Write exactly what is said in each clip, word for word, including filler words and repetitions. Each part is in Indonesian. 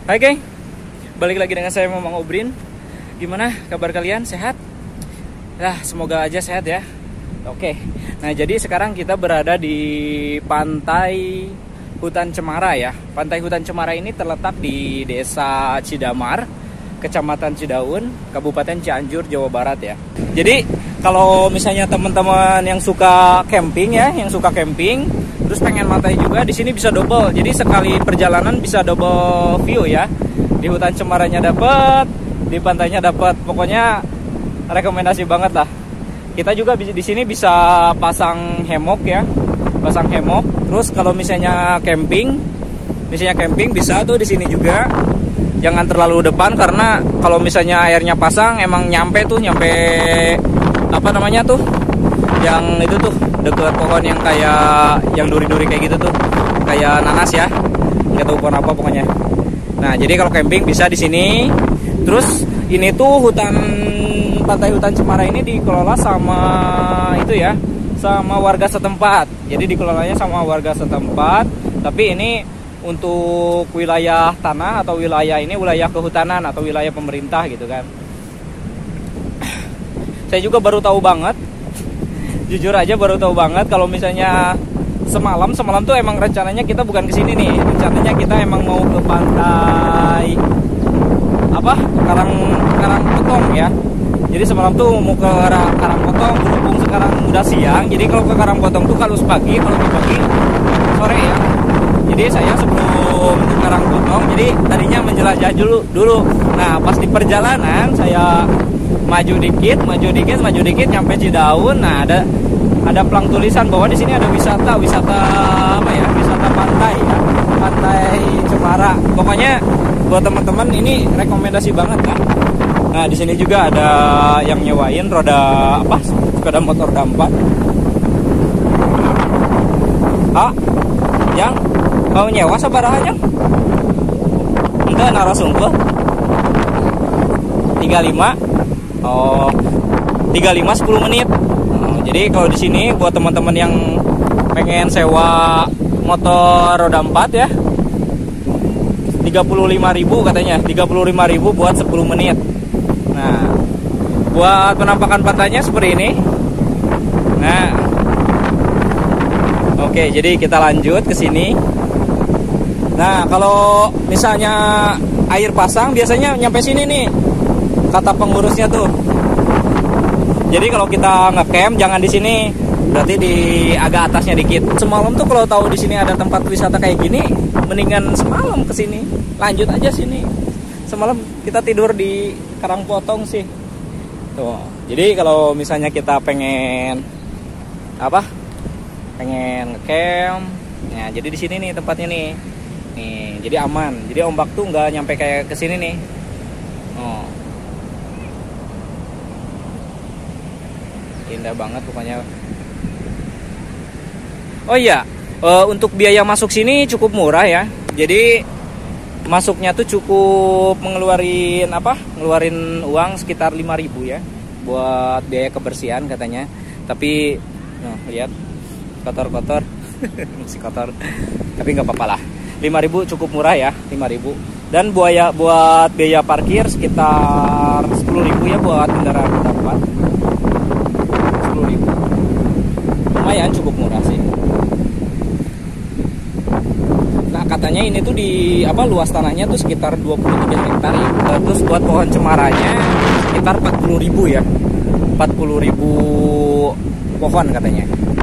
Hai geng, balik lagi dengan saya Mamang Obrin. Gimana kabar kalian? Sehat? Nah, semoga aja sehat ya. Oke, nah jadi sekarang kita berada di Pantai Hutan Cemara ya. Pantai Hutan Cemara ini terletak di Desa Cidamar, Kecamatan Cidaun, Kabupaten Cianjur, Jawa Barat ya. Jadi kalau misalnya teman-teman yang suka camping ya, yang suka camping terus pengen pantai juga, di sini bisa double. Jadi sekali perjalanan bisa double view ya. Di Hutan Cemaranya dapat, di pantainya dapat. Pokoknya rekomendasi banget lah. Kita juga di sini bisa pasang hammock ya. Pasang hammock. Terus kalau misalnya camping, misalnya camping bisa tuh di sini juga. Jangan terlalu depan karena kalau misalnya airnya pasang emang nyampe tuh, nyampe apa namanya tuh? Yang itu tuh dekat pohon yang kayak yang duri-duri kayak gitu tuh, kayak nanas ya, nggak tahu pohon apa pokoknya. Nah jadi kalau camping bisa di sini. Terus ini tuh hutan Pantai Hutan Cemara ini dikelola sama itu ya, sama warga setempat. Jadi dikelolanya sama warga setempat. Tapi ini untuk wilayah tanah atau wilayah ini wilayah kehutanan atau wilayah pemerintah gitu kan. Saya juga baru tahu banget. Jujur aja baru tahu banget kalau misalnya semalam semalam tuh emang rencananya kita bukan ke sini nih. Rencananya kita emang mau ke pantai apa? Karang Karangpotong ya. Jadi semalam tuh mau ke Karangpotong, berhubung sekarang udah siang. Jadi kalau ke Karangpotong tuh kalau pagi, kalau di pagi sore ya. Jadi saya sebelum ke Karangpotong, jadi tadinya menjelajah dulu dulu. Nah, pas di perjalanan saya maju dikit, maju dikit, maju dikit nyampe Cidaun. Nah, ada ada pelang tulisan bahwa di sini ada wisata, wisata apa ya? Wisata pantai ya. Pantai Cemara. Pokoknya buat teman-teman ini rekomendasi banget kan. Nah, di sini juga ada yang nyewain roda apa? Sepeda motor dampak. Ah, yang mau nyewa sabaraha enggak narasungkul tiga puluh lima. Oh, tiga puluh lima sepuluh menit. Oh, jadi kalau di sini buat teman-teman yang pengen sewa motor roda empat ya, tiga puluh lima ribu katanya, tiga puluh lima ribu buat sepuluh menit. Nah, buat penampakan pantainya seperti ini. Nah, oke, jadi kita lanjut ke sini. Nah, kalau misalnya air pasang biasanya nyampe sini nih, kata pengurusnya tuh. Jadi kalau kita nge-camp jangan di sini, berarti di agak atasnya dikit. Semalam tuh kalau tahu di sini ada tempat wisata kayak gini, mendingan semalam ke sini. Lanjut aja sini. Semalam kita tidur di Karangpotong sih. Tuh. Jadi kalau misalnya kita pengen apa? Pengen nge-camp. Nah, jadi di sini nih tempatnya nih. Nih, jadi aman. Jadi ombak tuh nggak nyampe kayak ke sini nih. Oh. Indah banget pokoknya. Oh iya, uh, untuk biaya masuk sini cukup murah ya. Jadi masuknya tuh cukup mengeluarin apa? Ngeluarin uang sekitar lima ribu ya buat biaya kebersihan katanya. Tapi noh, lihat kotor-kotor. Masih kotor. Tapi nggak apa-apa lah. lima ribu cukup murah ya, lima ribu. Dan buaya buat biaya parkir sekitar sepuluh ribu ya buat kendaraan roda empat. sepuluh ribu. Lumayan cukup murah sih. Nah, katanya ini tuh di apa luas tanahnya tuh sekitar dua puluh tiga hektar ya. Terus buat pohon cemaranya sekitar empat puluh ribu ya. empat puluh ribu pohon katanya.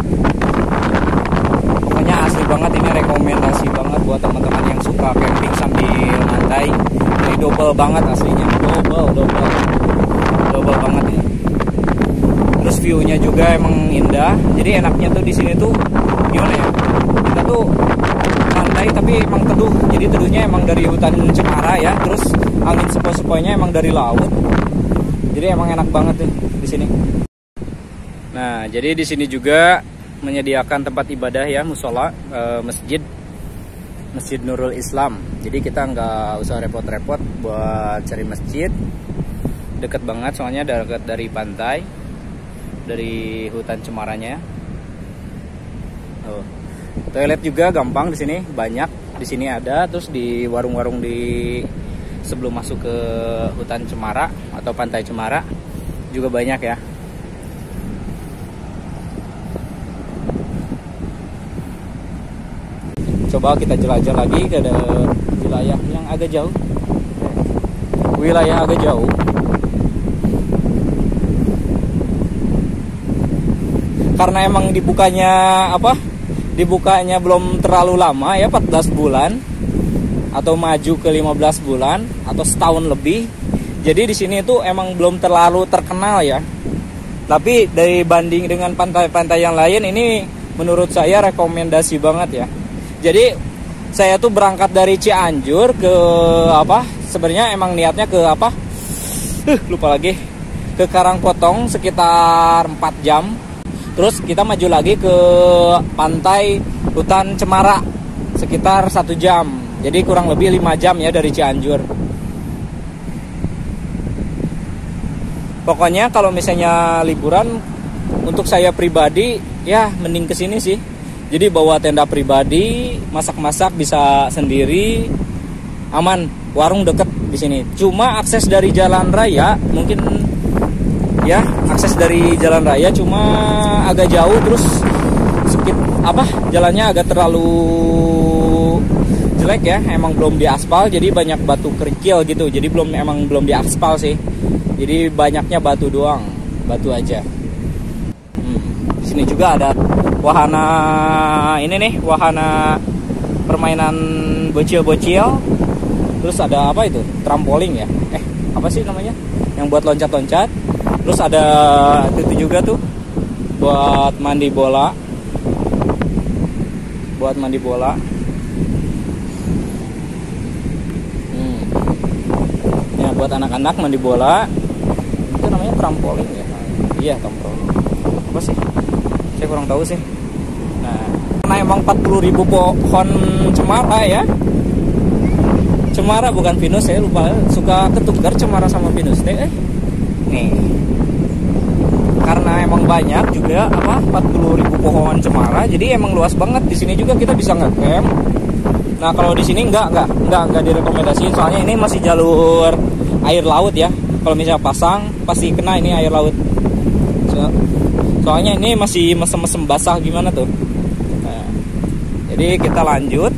Pokoknya asli banget, ini rekomendasi banget buat teman-teman yang suka camping sambil pantai. Ini double banget aslinya, double, double, double banget ya. Terus view-nya juga emang indah. Jadi enaknya tuh di sini tuh gimana ya? Kita tuh pantai tapi emang teduh. Jadi teduhnya emang dari hutan cemara ya. Terus angin sepoi-sepoinya emang dari laut. Jadi emang enak banget tuh di sini. Nah, jadi di sini juga menyediakan tempat ibadah ya, musola, e, masjid, Masjid Nurul Islam. Jadi kita nggak usah repot-repot buat cari masjid. Deket banget soalnya deket dari pantai, dari hutan cemaranya. Oh. Toilet juga gampang di sini, banyak Di sini ada, terus di warung-warung di sebelum masuk ke hutan Cemara atau pantai Cemara juga banyak ya. Coba kita jelajah lagi ke wilayah yang agak jauh. Wilayah agak jauh. Karena emang dibukanya apa? Dibukanya belum terlalu lama ya, empat belas bulan atau maju ke lima belas bulan atau setahun lebih. Jadi di sini itu emang belum terlalu terkenal ya. Tapi dari banding dengan pantai-pantai yang lain, ini menurut saya rekomendasi banget ya. Jadi saya tuh berangkat dari Cianjur ke apa? Sebenarnya emang niatnya ke apa? Uh, lupa lagi. Ke Karangpotong sekitar empat jam. Terus kita maju lagi ke pantai hutan Cemara sekitar satu jam. Jadi kurang lebih lima jam ya dari Cianjur. Pokoknya kalau misalnya liburan, untuk saya pribadi ya mending kesini sih. Jadi bawa tenda pribadi, masak-masak bisa sendiri, aman. Warung deket di sini. Cuma akses dari jalan raya mungkin ya, akses dari jalan raya cuma agak jauh, terus sedikit apa jalannya agak terlalu jelek ya, emang belum diaspal, jadi banyak batu kerikil gitu, jadi belum emang belum diaspal sih, jadi banyaknya batu doang, batu aja. Hmm, di sini juga ada wahana ini nih, wahana permainan bocil-bocil, terus ada apa itu, trampolin ya, eh apa sih namanya, yang buat loncat-loncat. Terus ada itu juga tuh buat mandi bola, buat mandi bola. Hmm. Ya buat anak-anak mandi bola. Itu namanya trampolin ya? Iya trampolin. Apa sih? Saya kurang tahu sih. Nah, karena emang empat puluh ribu pohon cemara ya. Cemara bukan pinus, saya lupa, suka ketukar cemara sama pinus deh. Eh. Nih. Karena emang banyak juga apa empat puluh ribu pohon cemara, jadi emang luas banget. Di sini juga kita bisa nge-camp. Nah, kalau di sini enggak enggak enggak enggak direkomendasiin, soalnya ini masih jalur air laut ya. Kalau misalnya pasang pasti kena ini air laut. So, soalnya ini masih mesem-mesem basah gimana tuh. Nah, jadi kita lanjut.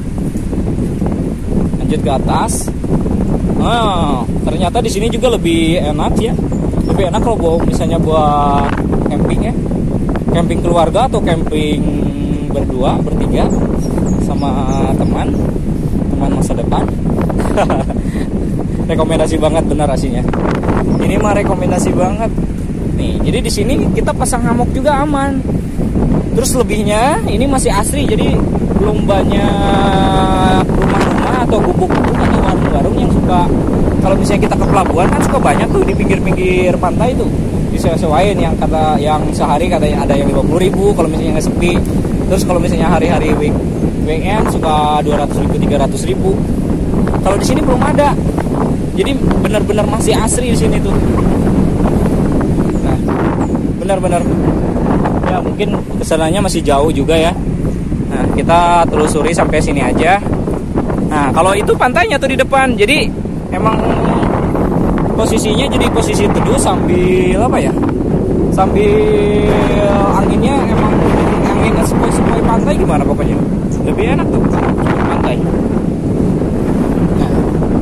Lanjut ke atas. Oh, ternyata di sini juga lebih enak ya. Lebih enak kalau bawa misalnya buat camping ya, camping keluarga atau camping berdua, bertiga sama teman, teman masa depan. Rekomendasi banget benar aslinya. Ini mah rekomendasi banget. Nih, jadi di sini kita pasang hammock juga aman. Terus lebihnya ini masih asri, jadi belum banyak rumah-rumah atau gubuk-gubuk atau warung-warung yang suka. Kalau misalnya kita ke pelabuhan kan suka banyak tuh di pinggir-pinggir pantai tuh disewa-sewain yang kata yang sehari katanya ada yang lima puluh ribu kalau misalnya nggak sepi. Terus kalau misalnya hari-hari week weekend suka dua ratus ribu, tiga ratus ribu. Kalau di sini belum ada. Jadi benar-benar masih asri di sini tuh. Nah, benar-benar ya mungkin kesananya masih jauh juga ya. Nah, kita telusuri sampai sini aja. Nah, kalau itu pantainya tuh di depan. Jadi emang posisinya jadi posisi teduh sambil apa ya, sambil anginnya emang anginnya sepoi-sepoi pantai gimana pokoknya lebih enak tuh pantai. Nah,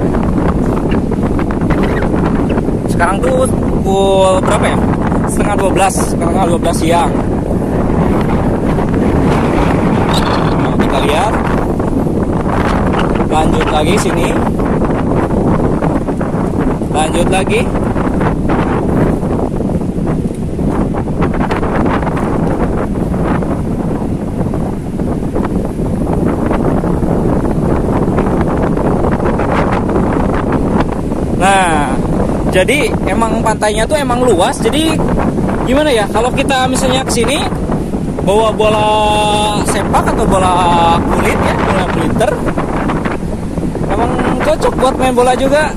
sekarang tuh pukul berapa ya, setengah dua belas, setengah dua belas siang. Nah, kita lihat lanjut lagi sini. Lanjut lagi. Nah, jadi emang pantainya tuh emang luas. Jadi gimana ya, kalau kita misalnya kesini bawa bola sepak atau bola kulit ya, bola glitter, emang cocok buat main bola juga.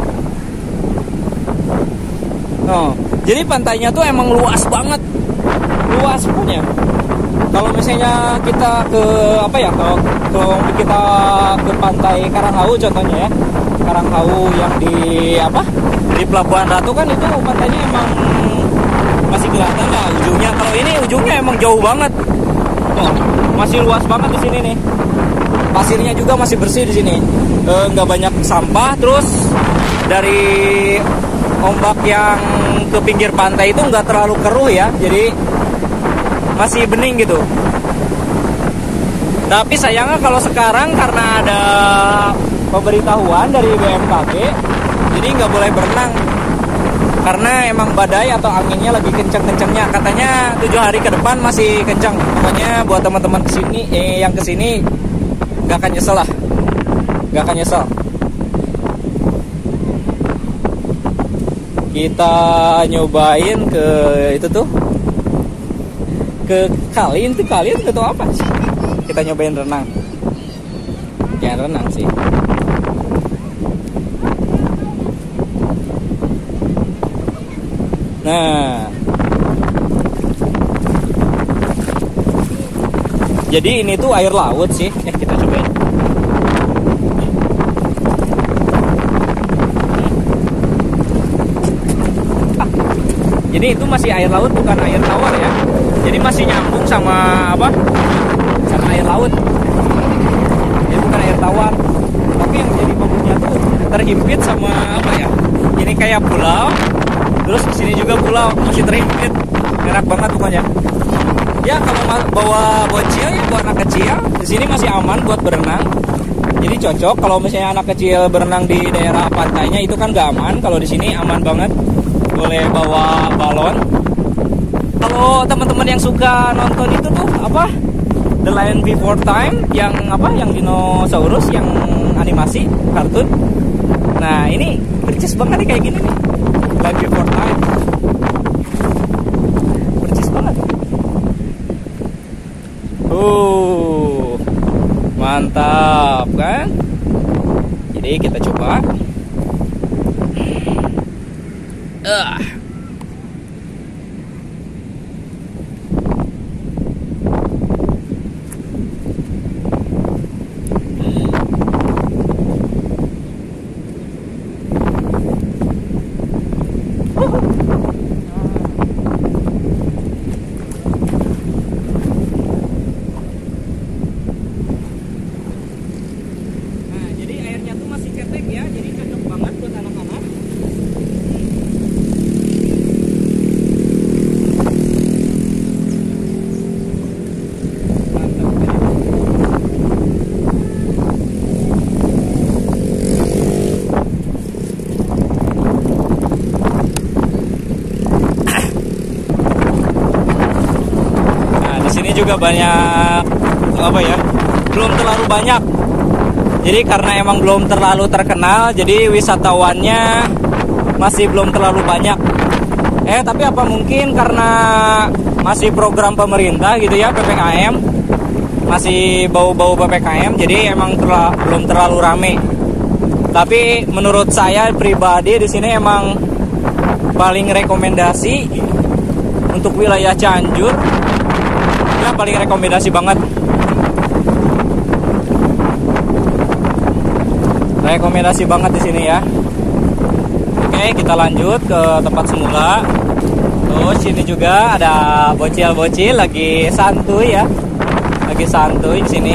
Oh, jadi pantainya tuh emang luas banget, luas punya. kalau misalnya kita ke apa ya, kalau, kalau kita ke pantai Karanghau contohnya ya, Karanghau yang di apa di Pelabuhan Ratu kan itu pantainya emang masih kelihatan lah ujungnya. Kalau ini ujungnya emang jauh banget. Oh, masih luas banget di sini nih. Pasirnya juga masih bersih di sini. E, nggak banyak sampah. Terus dari ombak yang ke pinggir pantai itu nggak terlalu keruh ya. Jadi masih bening gitu. Tapi sayangnya kalau sekarang karena ada pemberitahuan dari B M K G, jadi nggak boleh berenang karena emang badai atau anginnya lagi kencang-kencangnya. Katanya tujuh hari ke depan masih kencang. Makanya buat teman-teman kesini, eh, yang kesini nggak akan nyesel lah, nggak akan nyesel. Kita nyobain ke itu tuh, ke kali itu kali itu tahu apa sih. Kita nyobain renang, ya renang sih. Nah, jadi ini tuh air laut sih. Eh, kita cobain. Ah, jadi itu masih air laut, bukan air tawar ya. Jadi masih nyambung sama apa? Sama air laut. Jadi bukan air tawar. Tapi yang jadi bumbunya tuh terhimpit sama apa ya? Ini kayak pulau. Terus di sini juga pulau masih terhimpit, enak banget pokoknya. Ya kalau bawa bocil ya buat anak kecil, di sini masih aman buat berenang. Jadi cocok kalau misalnya anak kecil berenang di daerah pantainya itu kan gak aman. Kalau di sini aman banget, boleh bawa balon. Kalau teman-teman yang suka nonton itu tuh apa, The Lion Before Time, yang apa, yang dinosaurus, yang animasi kartun. Nah ini percis banget nih kayak gini nih. Life Before Time, percis banget. Uh, mantap kan? Jadi kita coba. Uh. Juga banyak apa ya, belum terlalu banyak. Jadi karena emang belum terlalu terkenal, jadi wisatawannya masih belum terlalu banyak. Eh tapi apa mungkin karena masih program pemerintah gitu ya, P P K M, masih bau-bau P P K M, jadi emang terla, belum terlalu rame. Tapi menurut saya pribadi di sini emang paling rekomendasi untuk wilayah Cianjur. Ya, paling rekomendasi banget. Rekomendasi banget di sini ya. Oke, kita lanjut ke tempat semula. Terus sini juga ada bocil-bocil lagi santuy ya. Lagi santuy di sini.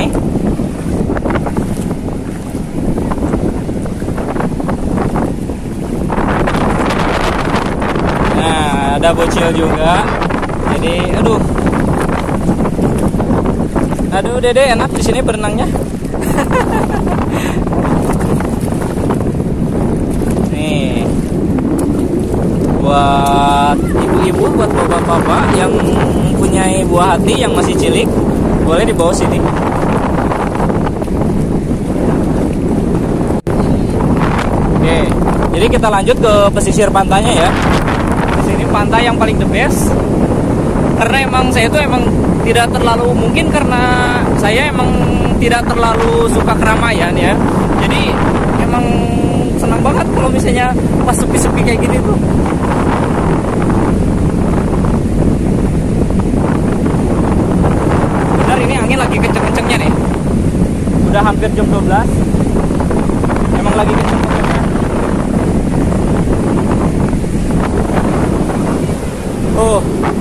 Nah, ada bocil juga. Jadi, aduh. Aduh, Dede enak di sini berenangnya. Nih, buat ibu-ibu, buat bapak-bapak yang punya buah hati yang masih cilik, boleh dibawa sini. Oke, jadi kita lanjut ke pesisir pantainya ya. Di sini pantai yang paling the best. Karena emang saya itu emang tidak terlalu, mungkin karena saya emang tidak terlalu suka keramaian ya. Jadi emang senang banget kalau misalnya pas sepi-sepi kayak gini tuh. udah hampir jam dua belas. Emang lagi kenceng hujannya. Oh.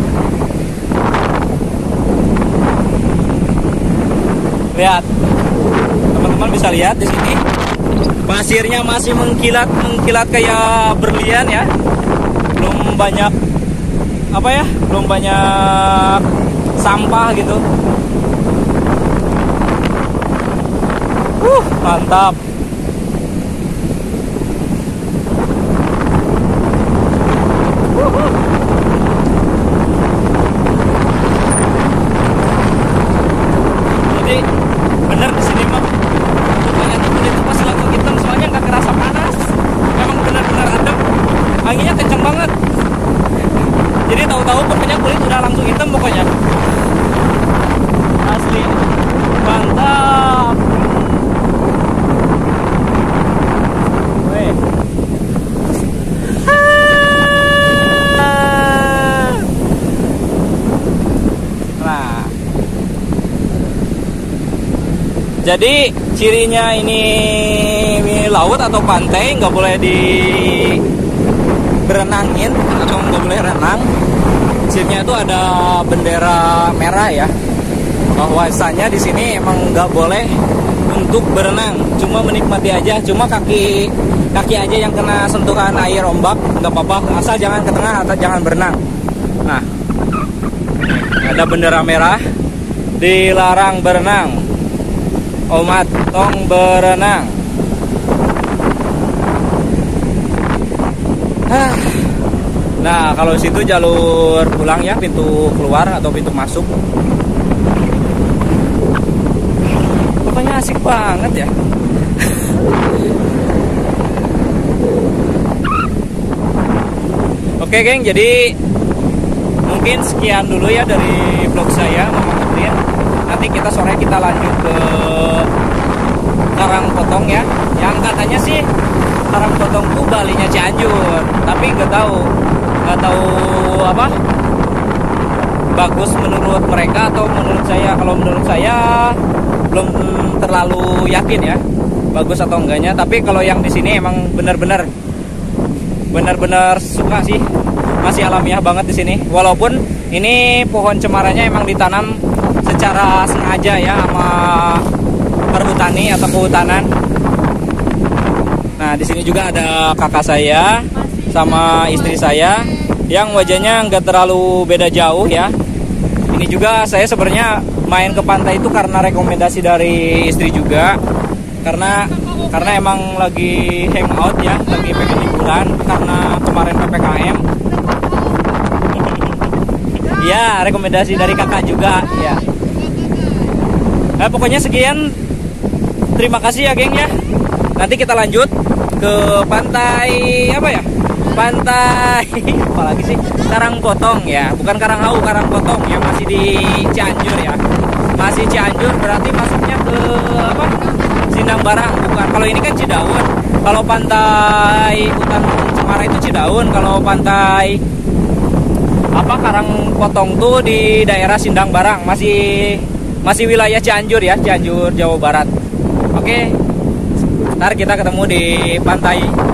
Lihat. Teman-teman bisa lihat di sini. Pasirnya masih mengkilat, mengkilat kayak berlian ya. Belum banyak apa ya? Belum banyak sampah gitu. Uh, mantap. Jadi bener di sini mah banyak kulit itu pas langsung hitam, soalnya nggak kerasa panas. Emang benar-benar adem, anginnya kenceng banget. Jadi tahu-tahu pokoknya kulit udah langsung hitam pokoknya. Asli mantap. Weh. Nah, jadi cirinya ini, ini laut atau pantai nggak boleh di berenangin atau nggak boleh renang. Cirinya itu ada bendera merah ya, bahwasanya di sini emang nggak boleh untuk berenang, cuma menikmati aja, cuma kaki kaki aja yang kena sentuhan air ombak nggak apa-apa, asal jangan ke tengah atau jangan berenang. Nah, ada bendera merah, dilarang berenang, umat tong berenang. Nah, kalau situ jalur pulang ya, pintu keluar atau pintu masuk. Pokoknya asik banget ya. Oke geng, jadi mungkin sekian dulu ya dari vlog saya Mamang Obrin. Nanti kita sore kita lanjut ke Karangpotong ya. Yang katanya sih Karangpotong tuh Balinya Cianjur, tapi nggak tahu nggak tahu apa bagus menurut mereka atau menurut saya. Kalau menurut saya belum terlalu yakin ya bagus atau enggaknya, tapi kalau yang di sini emang benar-benar benar-benar suka sih, masih alamiah banget di sini. Walaupun ini pohon cemarannya emang ditanam secara sengaja ya sama perhutani atau kehutanan. Nah, di sini juga ada kakak saya sama istri saya yang wajahnya nggak terlalu beda jauh ya. Ini juga saya sebenarnya main ke pantai itu karena rekomendasi dari istri juga, karena karena emang lagi hangout ya, lagi pengen liburan karena kemarin P P K M. Ya, rekomendasi dari kakak juga ya. Nah, pokoknya sekian. Terima kasih ya geng ya. Nanti kita lanjut ke pantai apa ya? Pantai apalagi sih? Karangpotong ya, bukan Karanghau, Karangpotong yang masih di Cianjur ya. Masih Cianjur berarti masuknya ke apa? Sindang Barang, bukan. Kalau ini kan Cidaun. Kalau pantai Hutan Cemara itu Cidaun, kalau pantai apa Karangpotong tuh di daerah Sindang Barang, masih masih wilayah Cianjur ya, Cianjur Jawa Barat. Oke. Ntar kita ketemu di pantai